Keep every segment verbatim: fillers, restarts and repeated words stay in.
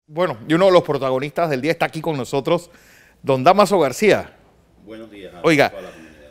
Bueno, y uno de los protagonistas del día está aquí con nosotros, don Dámaso García. Buenos días a Oiga, toda la comunidad.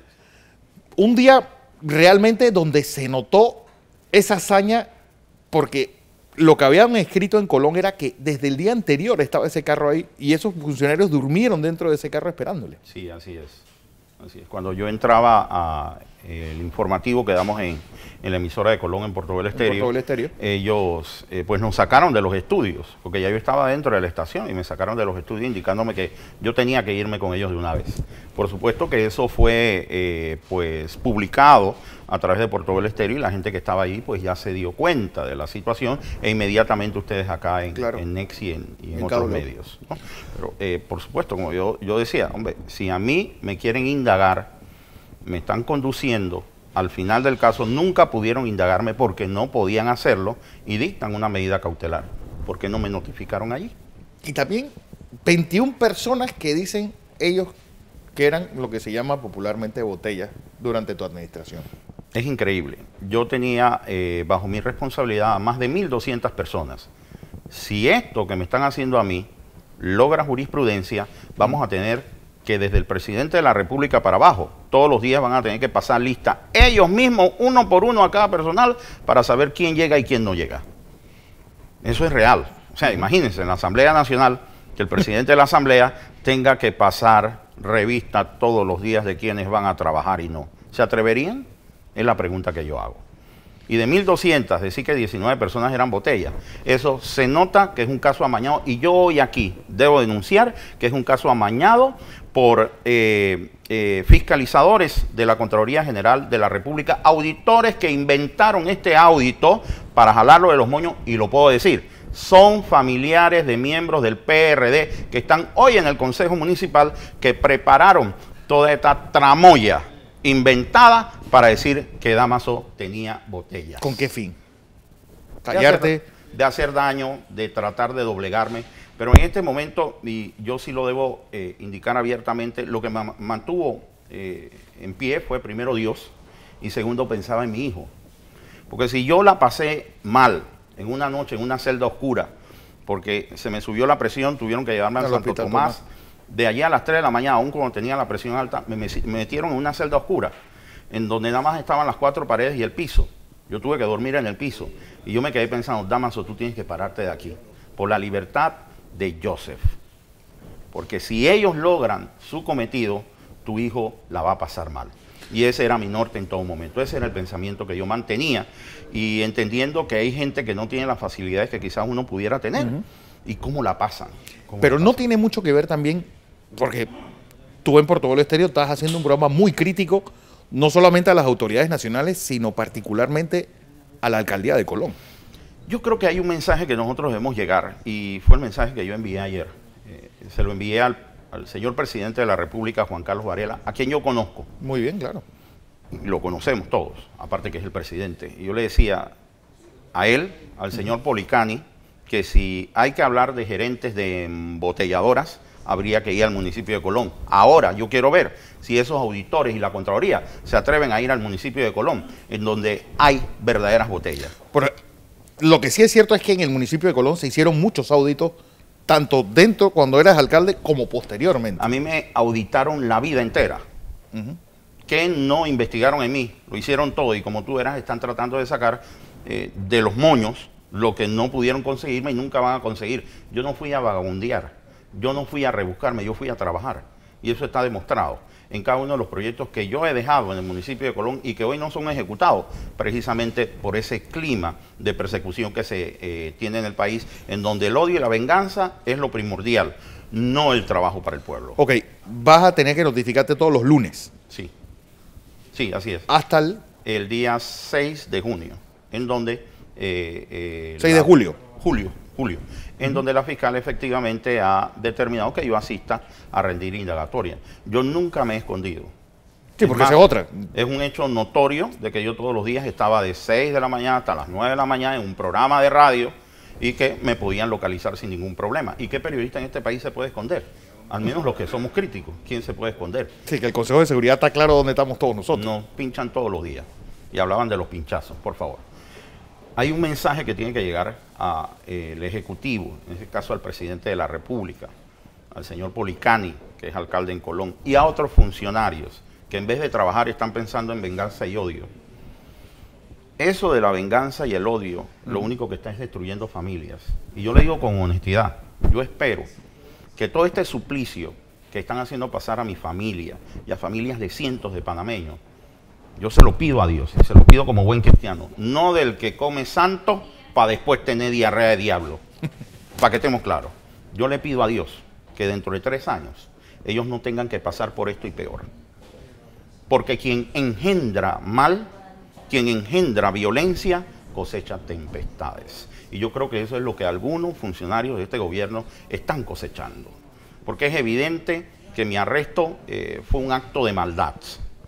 Un día realmente donde se notó esa hazaña, porque lo que habían escrito en Colón era que desde el día anterior estaba ese carro ahí y esos funcionarios durmieron dentro de ese carro esperándole. Sí, así es. Así es. Cuando yo entraba a eh, el informativo que damos en, en la emisora de Colón en Portobelo Estéreo, Portobelo Estéreo. ellos eh, pues nos sacaron de los estudios, porque ya yo estaba dentro de la estación y me sacaron de los estudios indicándome que yo tenía que irme con ellos de una vez. Por supuesto que eso fue eh, pues publicado a través de Portobelo Estéreo y la gente que estaba ahí pues ya se dio cuenta de la situación e inmediatamente ustedes acá en, Claro. en Nex y en, y en En otros Cabo. medios, ¿no? Pero eh, por supuesto, como yo, yo decía, hombre, si a mí me quieren indagar, me están conduciendo, al final del caso nunca pudieron indagarme porque no podían hacerlo y dictan una medida cautelar. ¿Por qué no me notificaron allí? Y también veintiuna personas que dicen ellos que eran lo que se llama popularmente botellas durante tu administración. Es increíble. Yo tenía eh, bajo mi responsabilidad a más de mil doscientas personas. Si esto que me están haciendo a mí logra jurisprudencia, vamos a tener que desde el presidente de la República para abajo, todos los días van a tener que pasar lista ellos mismos, uno por uno a cada personal, para saber quién llega y quién no llega. Eso es real. O sea, imagínense, en la Asamblea Nacional, que el presidente de la Asamblea tenga que pasar revista todos los días de quienes van a trabajar y no. ¿Se atreverían? Es la pregunta que yo hago. Y de mil doscientas, decir que diecinueve personas eran botellas. Eso se nota que es un caso amañado. Y yo hoy aquí debo denunciar que es un caso amañado por eh, eh, fiscalizadores de la Contraloría General de la República, auditores que inventaron este audito para jalarlo de los moños, y lo puedo decir, son familiares de miembros del P R D que están hoy en el Consejo Municipal, que prepararon toda esta tramoya inventada para decir que Dámaso tenía botellas. ¿Con qué fin? De Callarte. hacer, de hacer daño, de tratar de doblegarme. Pero en este momento, y yo sí lo debo eh, indicar abiertamente, lo que me mantuvo eh, en pie fue primero Dios y segundo pensaba en mi hijo. Porque si yo la pasé mal en una noche, en una celda oscura, porque se me subió la presión, tuvieron que llevarme a Santo Tomás. De allí a las tres de la mañana, aún cuando tenía la presión alta, me, me, me metieron en una celda oscura, en donde nada más estaban las cuatro paredes y el piso. Yo tuve que dormir en el piso. Y yo me quedé pensando, Dámaso, tú tienes que pararte de aquí, por la libertad de Joseph. Porque si ellos logran su cometido, tu hijo la va a pasar mal. Y ese era mi norte en todo momento. Ese era el pensamiento que yo mantenía. Y entendiendo que hay gente que no tiene las facilidades que quizás uno pudiera tener. Uh-huh. ¿Y cómo la pasan? ¿Cómo Pero la no pasan? tiene mucho que ver también, porque tú en Portobelo Estéreo estás haciendo un programa muy crítico, no solamente a las autoridades nacionales, sino particularmente a la alcaldía de Colón. Yo creo que hay un mensaje que nosotros debemos llegar, y fue el mensaje que yo envié ayer. Eh, se lo envié al, al señor presidente de la República, Juan Carlos Varela, a quien yo conozco. Muy bien, claro. Lo conocemos todos, aparte que es el presidente. Y yo le decía a él, al señor Policani, que si hay que hablar de gerentes de embotelladoras, habría que ir al municipio de Colón. Ahora yo quiero ver si esos auditores y la Contraloría se atreven a ir al municipio de Colón, en donde hay verdaderas botellas. Pero lo que sí es cierto es que en el municipio de Colón se hicieron muchos auditos, tanto dentro cuando eras alcalde como posteriormente. A mí me auditaron la vida entera. Uh-huh. Que no investigaron en mí, lo hicieron todo, y como tú verás, están tratando de sacar eh, de los moños lo que no pudieron conseguirme y nunca van a conseguir. Yo no fui a vagabundear, yo no fui a rebuscarme, yo fui a trabajar. Y eso está demostrado en cada uno de los proyectos que yo he dejado en el municipio de Colón y que hoy no son ejecutados, precisamente por ese clima de persecución que se eh, tiene en el país, en donde el odio y la venganza es lo primordial, no el trabajo para el pueblo. Ok, vas a tener que notificarte todos los lunes. Sí, sí, así es. Hasta el... el día seis de junio, en donde... Eh, eh, seis de julio. Julio, julio. En uh-huh. donde la fiscal efectivamente ha determinado que yo asista a rendir indagatoria. Yo nunca me he escondido. Sí, porque esa es otra. Es un hecho notorio de que yo todos los días estaba de seis de la mañana hasta las nueve de la mañana en un programa de radio y que me podían localizar sin ningún problema. ¿Y qué periodista en este país se puede esconder? Al menos los que somos críticos. ¿Quién se puede esconder? Sí, que el Consejo de Seguridad está claro dónde estamos todos nosotros. Nos pinchan todos los días. Y hablaban de los pinchazos, por favor. Hay un mensaje que tiene que llegar al eh, Ejecutivo, en este caso al presidente de la República, al señor Policani, que es alcalde en Colón, y a otros funcionarios que en vez de trabajar están pensando en venganza y odio. Eso de la venganza y el odio, uh-huh. lo único que está es destruyendo familias. Y yo le digo con honestidad, yo espero que todo este suplicio que están haciendo pasar a mi familia y a familias de cientos de panameños, yo se lo pido a Dios, y se lo pido como buen cristiano, no del que come santo para después tener diarrea de diablo, para que estemos claros. Yo le pido a Dios que dentro de tres años ellos no tengan que pasar por esto y peor. Porque quien engendra mal, quien engendra violencia, cosecha tempestades. Y yo creo que eso es lo que algunos funcionarios de este gobierno están cosechando. Porque es evidente que mi arresto eh, fue un acto de maldad.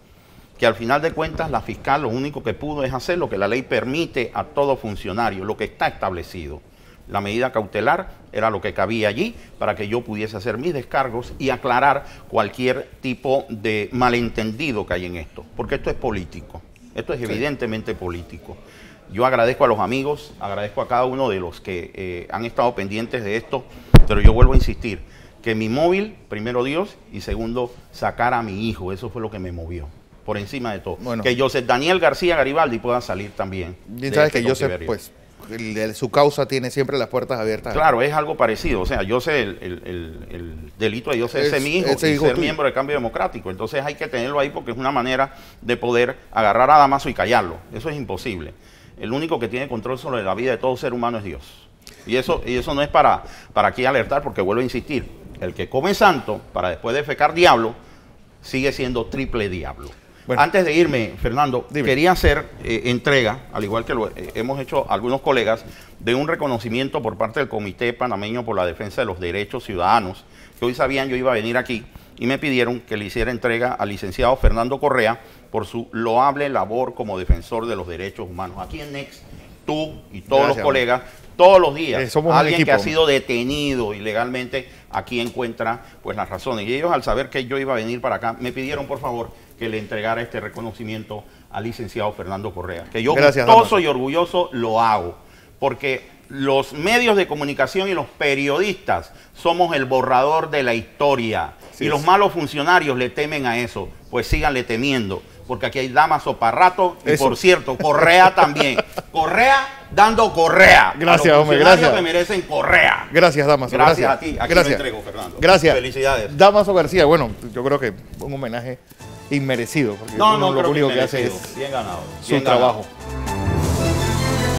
Que al final de cuentas la fiscal lo único que pudo es hacer lo que la ley permite a todo funcionario, lo que está establecido. La medida cautelar era lo que cabía allí para que yo pudiese hacer mis descargos y aclarar cualquier tipo de malentendido que hay en esto. Porque esto es político, esto es evidentemente político. Yo agradezco a los amigos, agradezco a cada uno de los que eh, han estado pendientes de esto, pero yo vuelvo a insistir, que mi móvil, primero Dios, y segundo, sacar a mi hijo, eso fue lo que me movió. Por encima de todo. Bueno, que Joseph Daniel García Garibaldi pueda salir también. Bien sabes que Joseph, pues, el, el, su causa tiene siempre las puertas abiertas. Claro, es algo parecido. O sea, yo sé el, el, el, el delito de Joseph es, es mi hijo y ser tuyo. Miembro del Cambio Democrático. Entonces hay que tenerlo ahí porque es una manera de poder agarrar a Damaso y callarlo. Eso es imposible. El único que tiene control sobre la vida de todo ser humano es Dios. Y eso, y eso no es para, para aquí alertar, porque vuelvo a insistir. El que come santo para después defecar diablo sigue siendo triple diablo. Bueno, antes de irme, Fernando, dime. Quería hacer eh, entrega, al igual que lo eh, hemos hecho algunos colegas, de un reconocimiento por parte del Comité Panameño por la Defensa de los Derechos Ciudadanos, que hoy sabían yo iba a venir aquí, y me pidieron que le hiciera entrega al licenciado Fernando Correa por su loable labor como defensor de los derechos humanos. Aquí en Next, tú y todos Gracias, los colegas, todos los días, eh, somos alguien que ha sido detenido ilegalmente, aquí encuentra pues las razones. Y ellos, al saber que yo iba a venir para acá, me pidieron por favor que le entregara este reconocimiento al licenciado Fernando Correa, que yo Gracias, gustoso Damaso. Y orgulloso lo hago, porque los medios de comunicación y los periodistas somos el borrador de la historia, sí, y los malos funcionarios le temen a eso, pues síganle temiendo, porque aquí hay Damaso para rato, y eso. Por cierto, Correa también, Correa dando Correa. Gracias, a los hombre, gracias. Que merecen Correa. Gracias, Damaso. Gracias, gracias. a ti, aquí gracias. me entrego, Fernando. Gracias. Felicidades. Damaso García, bueno, yo creo que un homenaje inmerecido, porque no, uno no, lo único que hace bien ganado, su bien trabajo. Ganado.